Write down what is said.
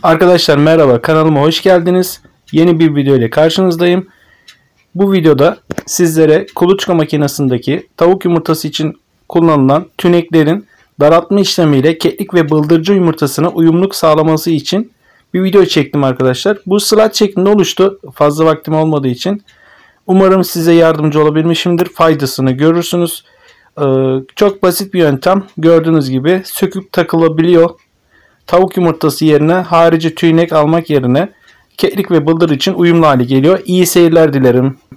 Arkadaşlar merhaba, kanalıma hoş geldiniz. Yeni bir video ile karşınızdayım. Bu videoda sizlere kuluçka makinesindeki tavuk yumurtası için kullanılan tüneklerin daraltma işlemiyle keklik ve bıldırcın yumurtasına uyumluluk sağlaması için bir video çektim arkadaşlar. Bu slide şeklinde oluştu. Fazla vaktim olmadığı için. Umarım size yardımcı olabilmişimdir. Faydasını görürsünüz. Çok basit bir yöntem. Gördüğünüz gibi söküp takılabiliyor. Tavuk yumurtası yerine harici tüynek almak yerine keklik ve bıldır için uyumlu hale geliyor. İyi seyirler dilerim.